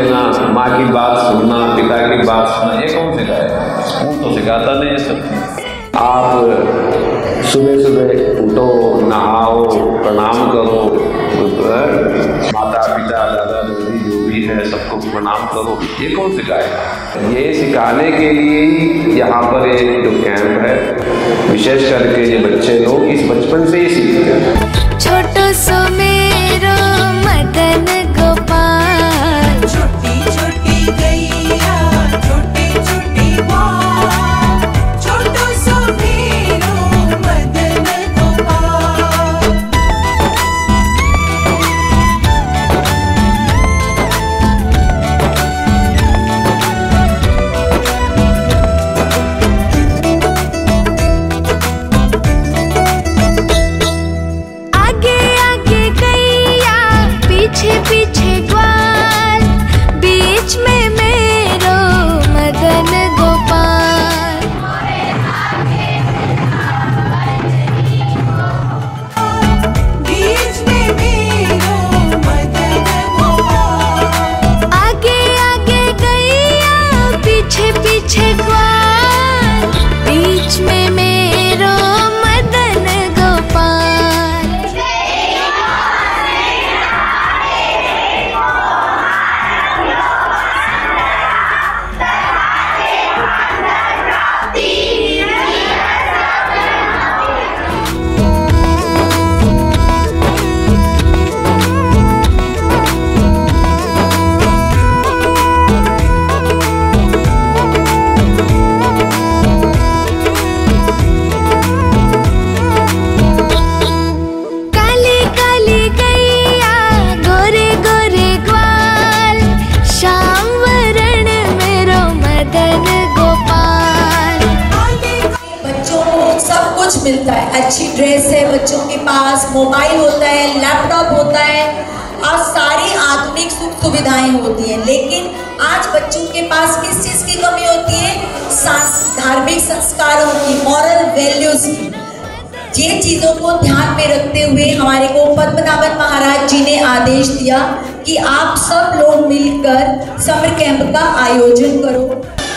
लेना, माँ की बात सुनना, पिता की बात सुनना, ये कौन सिखाएगा? स्कूल तो सिखाता नहीं है सब। आप सुबह सुबह उठो, नहाओ, प्रणाम करो, माता पिता दादा दादी जो भी है सबको प्रणाम करो, ये कौन सिखाएगा? ये सिखाने के लिए ही यहाँ पर एक जो कैंप है, विशेष करके ये बच्चे लोग इस बचपन से ही सीखते हैं। छोटो सो मेरो मदन गोपाल, छोटी छोटी गैया छोटी छोटी माँ, छोटो सो मेरो मदन गोपाल। आगे आगे गैया पीछे पीछे ग्वाल, बीच में मेरो मदन गोपाल। बीच में मेरो मदन गोपाल। आगे आगे गैया पीछे पीछे ग्वाल, बीच में मेरो मदन गोपाल। काली काली गैया गोरे गोरे ग्वाल, श्याम वरण मेरो मदन गोपाल। बच्चों को सब कुछ मिलता है, अच्छी ड्रेस है, बच्चों के पास मोबाइल होता है, लैपटॉप होता है और सारी आधुनिक सुख सुविधाएं होती हैं, लेकिन आज बच्चों के पास किस चीज की कमी होती है? धार्मिक संस्कारों की, मॉरल वैल्यूज की। ये चीजों को ध्यान में रखते हुए हमारे को पद्मनाभन महाराज जी ने आदेश दिया कि आप सब लोग मिलकर समर कैंप का आयोजन करो।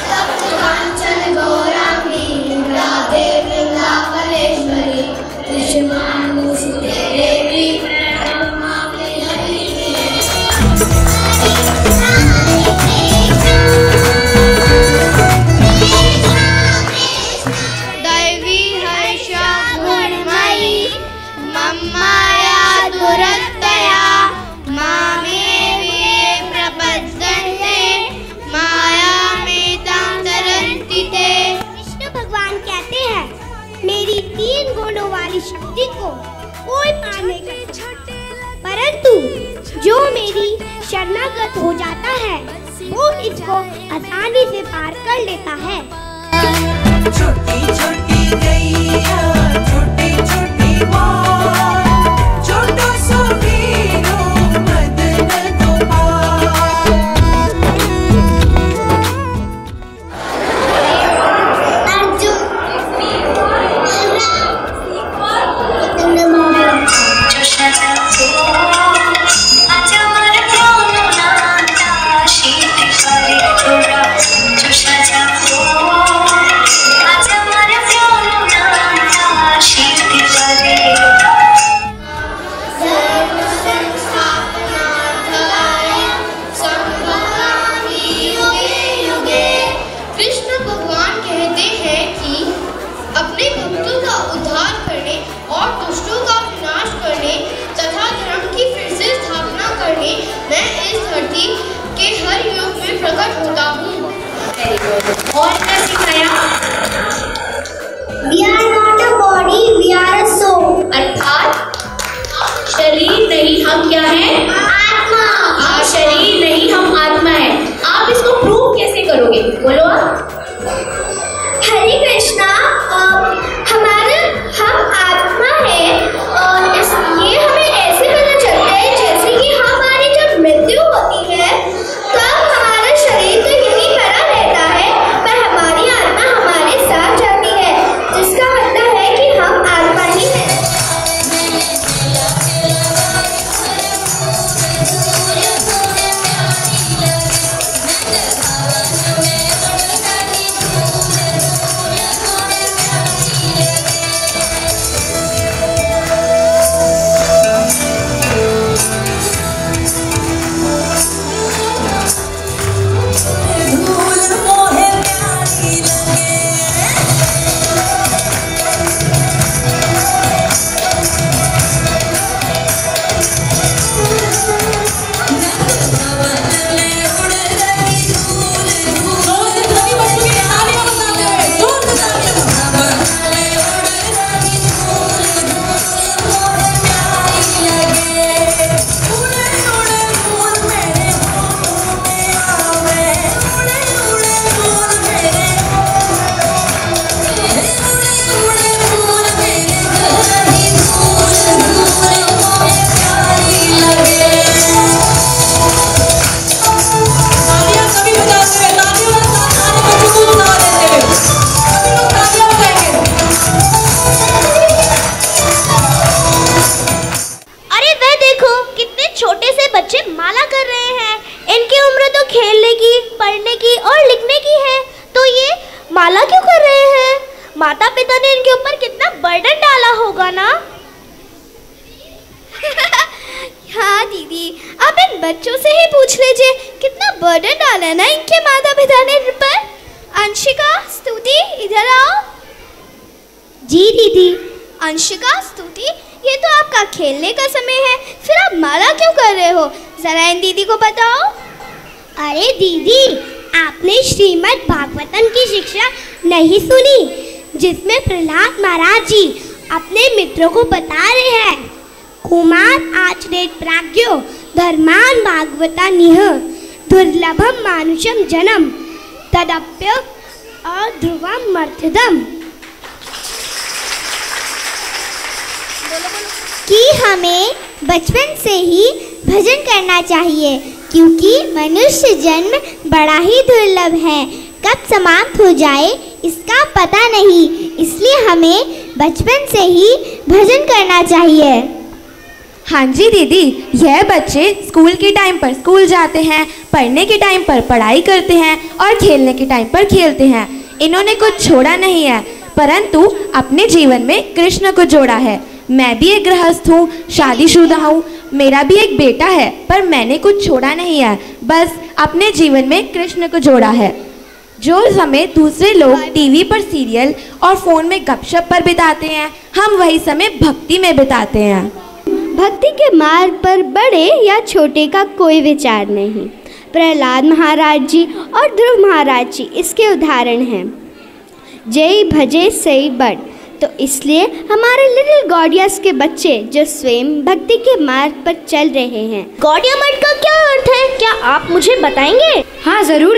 दैवी हर्षा गुणमयी मम्माया दुरत्तया मामेवे प्रपद्यन्ते मायामेतां तरन्ति ते। विष्णु भगवान कहते हैं, मेरी 3 गुणों वाली शक्ति को कोई पार नहीं कर सकता, परंतु जो मेरी शरणागत हो जाता है वो इसको आसानी से पार कर लेता है। छोटी छोटी गैया छोटी छोटी माँ, छोटो सो मेरो मदन गोपाल। कृष्ण भगवान कहते हैं कि अपने भक्तों का उद्धार करने और दुष्टों का विनाश करने तथा धर्म की फिर से स्थापना करने मैं इस धरती के हर युग में प्रकट होता हूँ। और क्या सिखाया? We are not a body, we are a soul। अर्थात शरीर नहीं, हम क्या हैं? आत्मा। हाँ, शरीर नहीं, हम आत्मा है। आप इसको प्रूव कैसे करोगे? बोलो आप। हरे कृष्णा, हम आत्मा है और इसलिए हमें ऐसे पता चलता है जैसे कि हमारी जब मृत्यु होती है तब हमारा शरीर तो यही पड़ा रहता है, पर हमारी आत्मा हमारे साथ जाती है, जिसका मतलब है कि हम आत्मा ही हैं। बर्डन डाला ना इनके माता पिता ने पर। अंशिका, स्तुति, इधर आओ। जी दीदी। अंशिका, स्तुति, ये तो आपका खेलने का समय है, फिर आप माला क्यों कर रहे हो? जरा इन दीदी को बताओ। अरे दीदी, आपने श्रीमद् भागवतम की शिक्षा नहीं सुनी, जिसमें प्रहलाद महाराज जी अपने मित्रों को बता रहे हैं, कुमार आचरेत प्राज्ञो धर्मान भागवता निह दुर्लभम मानुषम जन्म तदप्य अध्रुवम मर्त्यदम, कि हमें बचपन से ही भजन करना चाहिए, क्योंकि मनुष्य जन्म बड़ा ही दुर्लभ है, कब समाप्त हो जाए इसका पता नहीं, इसलिए हमें बचपन से ही भजन करना चाहिए। हाँ जी दीदी, यह बच्चे स्कूल के टाइम पर स्कूल जाते हैं, पढ़ने के टाइम पर पढ़ाई करते हैं और खेलने के टाइम पर खेलते हैं। इन्होंने कुछ छोड़ा नहीं है, परंतु अपने जीवन में कृष्ण को जोड़ा है। मैं भी एक गृहस्थ हूँ, शादीशुदा हूँ, मेरा भी एक बेटा है, पर मैंने कुछ छोड़ा नहीं है, बस अपने जीवन में कृष्ण को जोड़ा है। जो समय दूसरे लोग टीवी पर सीरियल और फ़ोन में गपशप पर बिताते हैं, हम वही समय भक्ति में बिताते हैं। भक्ति के मार्ग पर बड़े या छोटे का कोई विचार नहीं। प्रहलाद महाराज जी और ध्रुव महाराज जी इसके उदाहरण हैं। जय भजे सई बड़, तो इसलिए हमारे लिटिल गॉडियस के बच्चे जो स्वयं भक्ति के मार्ग पर चल रहे हैं। गॉडिया मठ का क्या अर्थ है, क्या आप मुझे बताएंगे? हाँ जरूर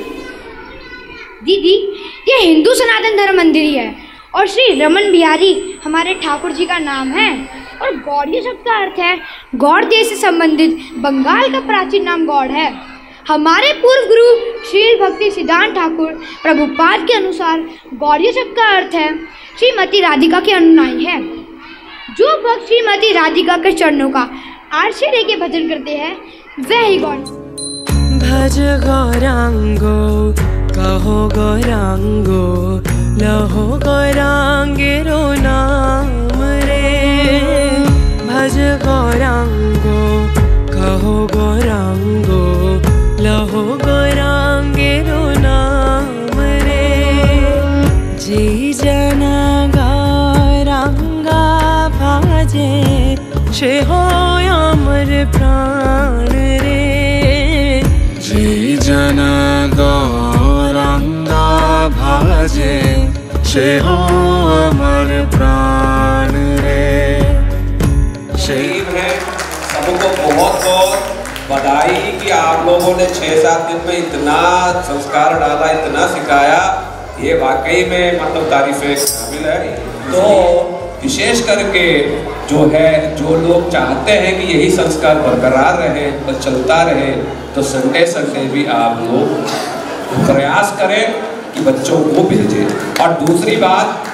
दीदी, ये हिंदू सनातन धर्म मंदिर ही है और श्री रमन बिहारी हमारे ठाकुर जी का नाम है। और गौड़ीय शब्द का अर्थ है गौड़ देश से संबंधित बंगाल का प्राचीन नाम गौड़ है। हमारे पूर्व गुरु श्री भक्ति सिद्धांत ठाकुर प्रभुपाद के अनुसार गौड़ीय शब्द का अर्थ है श्रीमती राधिका के अनुयायी है। जो भक्त श्रीमती राधिका के चरणों का आश्रय लेके भजन करते हैं वह ही गौड़। भज गौरांगो कहो गौरांगो लहो गौरांगेरो नाम रे। भज गौरांगो कहो गौरांगो लहो गौरांगेरो नाम रे। जी जना गौरांगा भाजे से हो अमर प्राण रे। जी जना गौरांगा भाजे से हो अमर प्राण रे। शहीद है सबको बहुत बहुत बधाई कि आप लोगों ने 6-7 दिन में इतना संस्कार डाला, इतना सिखाया, ये वाकई में मतलब तारीफे काबिल है। तो विशेष करके जो है, जो लोग चाहते हैं कि यही संस्कार बरकरार रहे और चलता रहे, तो संडे भी आप लोग प्रयास करें कि बच्चों को भेजें। और दूसरी बात,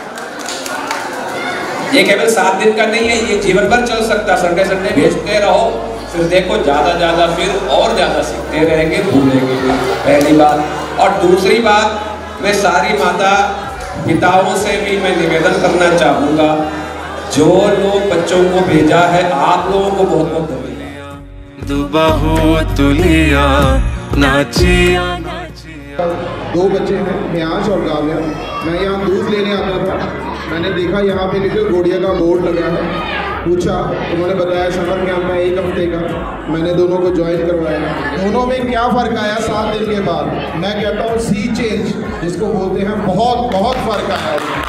ये केवल 7 दिन का नहीं है, ये जीवन भर चल सकता। संडे भेजते रहो, फिर देखो ज़्यादा फिर और ज़्यादा सीखते रहेंगे, भूलेंगे भी, पहली बात। और दूसरी बात, मैं सारी माता पिताओं से भी मैं निवेदन करना चाहूँगा, जो लोग बच्चों को भेजा है, आप लोगों को बहुत बहुत धन्यवाद। दुबाहो तुलिया नाचिया। 2 बच्चे हैं, मियांश और काव्या। मैं यहाँ दूध लेने आता था, मैंने देखा यहाँ पे लिटिल गौड़िया का बोर्ड लगा है, पूछा, उन्होंने बताया समर कैंप में 1 हफ्ते का, मैंने दोनों को ज्वाइन करवाया। दोनों में क्या फ़र्क आया 7 दिन के बाद? मैं कहता हूँ सी चेंज जिसको बोलते हैं, बहुत फ़र्क आया।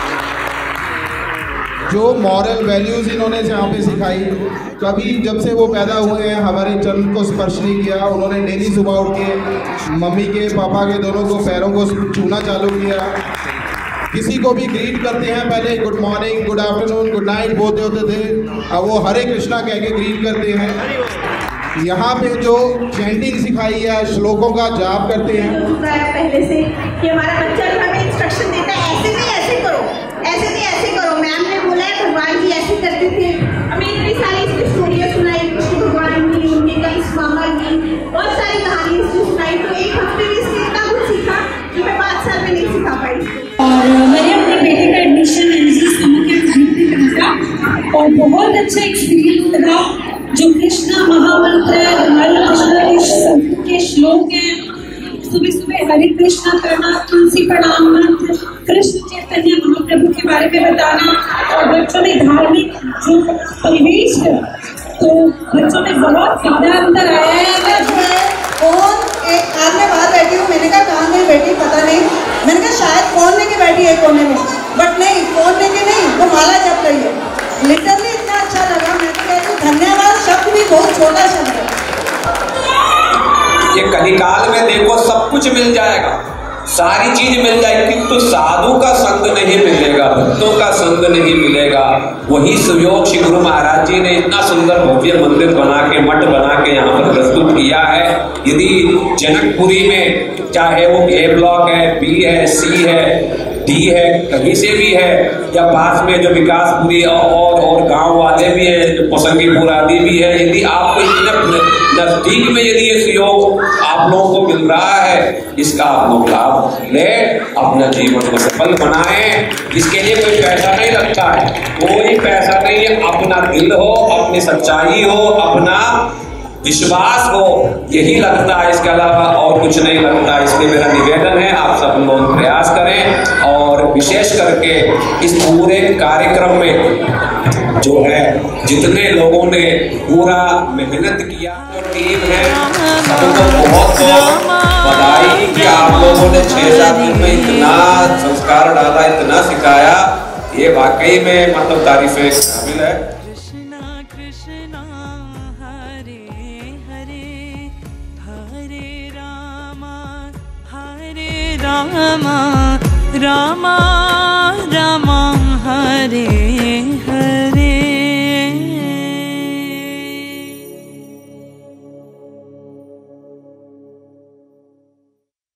जो मॉरल वैल्यूज़ इन्होंने यहाँ पे सिखाई, कभी जब से वो पैदा हुए हैं हमारे चरण को स्पर्श नहीं किया। उन्होंने डेली सुबह उठ के मम्मी के पापा के दोनों को पैरों को छूना चालू किया। किसी को भी ग्रीट करते हैं, पहले good morning, good afternoon, good night बोलते होते थे, अब वो हरे कृष्णा कह के ग्रीट करते हैं। यहाँ पे जो चैंटिंग सिखाई है, श्लोकों का जाप करते हैं। पहले से कि हमारा बच्चा हमें इंस्ट्रक्शन देता है, ऐसे नहीं ऐसे करो, ऐसे नहीं ऐसे करो। मैम ने बोला है भगवान जी ऐसे करते थे, हमें इतनी सारी इसकी स्टोरियाँ सुनाई, कृष्ण भगवान की, उनके कई मामा की, बहुत सारी कहानी सुनाई। तो 1 हफ्ते में इसने इतना कुछ सीखा जो मैं 5 साल में नहीं सिखा पाई। और मैंने अपने बेटे का एडमिशन समर कैंप में करा और बहुत अच्छा एक्सपीरियंस रहा। जो कृष्णा महामंत्र है, हमारे कृष्णा के श्लोक हैं, सुबह सुबह हरे कृष्णा करना, तुलसी प्रणाम मंत्र, कृष्ण चैतन्य महाप्रभु के बारे में बताना और बच्चों में धार्मिक जो परिवेश है तो बच्चों में बहुत ज्यादा अंतर आया है। फोन एक आज मैं बाहर बैठी हूँ, मैंने कहा कहाँ गई बेटी पता नहीं, मैंने कहा शायद फोन लेके बैठी है कोने में, बट नहीं फोन लेके नहीं, वो माला जप रही है। लिटरली इतना अच्छा लगा, मैं तो कहती हूँ धन्यवाद शब्द भी बहुत छोटा शब्द है। ये कलिकाल में देखो सब कुछ मिल जाएगा, सारी चीज मिल जाएगी, किंतु साधु का संग नहीं मिलेगा, भक्तों का संग नहीं मिलेगा। वही सुयोग श्री गुरु महाराज जी ने इतना सुंदर भव्य मंदिर बना के, मठ बना के यहाँ पर प्रस्तुत किया है। यदि जनकपुरी में चाहे वो ए ब्लॉक है, बी है, सी है, डी है, कहीं से भी है, या पास में जो विकासपुरी और गांव वाले भी हैं, जो पोसंगीपुर आदि भी है, यदि आपको इतने नजदीक में यदि ये सहयोग आप लोगों को मिल रहा है, इसका आप लोग लाभ ले, अपना जीवन को सफल बनाएं। इसके लिए कोई पैसा नहीं लगता है, कोई पैसा नहीं है, अपना दिल हो, अपनी सच्चाई हो, अपना विश्वास हो, यही लगता है, इसके अलावा और कुछ नहीं लगता। इसलिए मेरा निवेदन है आप सब लोग प्रयास करें, और विशेष करके इस पूरे कार्यक्रम में जो है जितने लोगों ने पूरा मेहनत किया, जो टीम है सबको बहुत बहुत बधाई कि आप लोगों ने 6-7 दिन में इतना संस्कार डाला, इतना सिखाया, ये वाकई में मतलब तारीफें काबिल है। रामा रामा रामा हरे